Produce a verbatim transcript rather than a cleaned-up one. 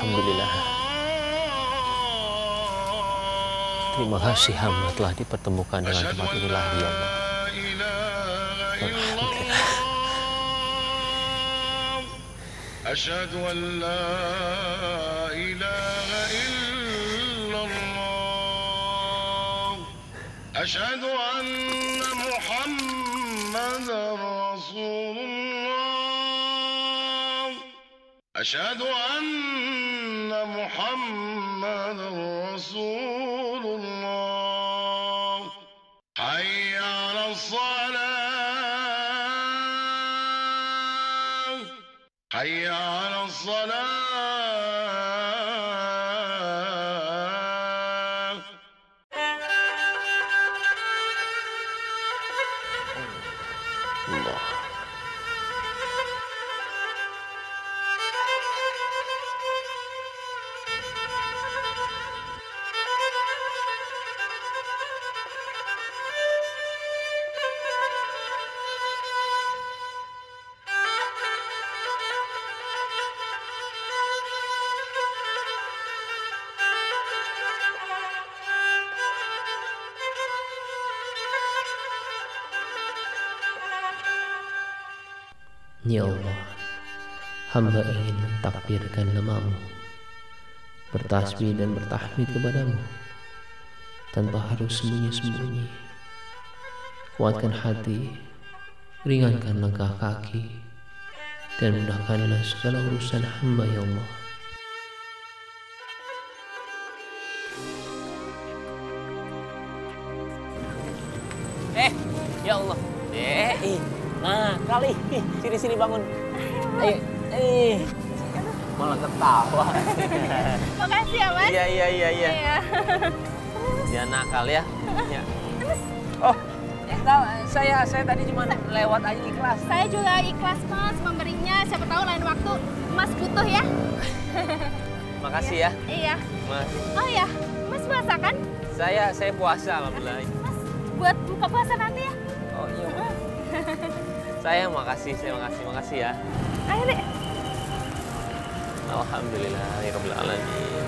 Alhamdulillah. Terima kasih hamba telah dipertemukan dengan tempat ini lagi, ya Allah. Alhamdulillah. Asyhadu an la ilaha illallah. Asyhadu anna Muhammadar Rasulullah. Asyhadu anna Muhammadar Rasulullah. Hayya 'alas salah. Hayya 'alas salah. Allah. Ya Allah, hamba ingin mentakbirkan namamu, bertasbih dan bertahmid kepadamu, tanpa harus sembunyi-sembunyi. Kuatkan hati, ringankan langkah kaki, dan mudahkanlah segala urusan hamba, ya Allah. Eh, ya Allah. Eh, nah kali. Sini sini bangun. Eh, eh. Malah ketawa. Makasih ya, Mas. Iya iya iya iya. Iya. Ya nakal ya. Ya. Oh, enggak, saya saya tadi cuma lewat aja ikhlas. Saya juga ikhlas, Mas, memberinya. Siapa tahu lain waktu Mas butuh ya. Makasih ya. Iya. Makasih. Oh ya, Mas puasa kan? Saya saya puasa alhamdulillah. Mas, buat buka puasa nanti ya. Oh iya. Saya makasih, saya makasih, makasih ya. Ayo, Dek. Alhamdulillah ya rabbil alamin.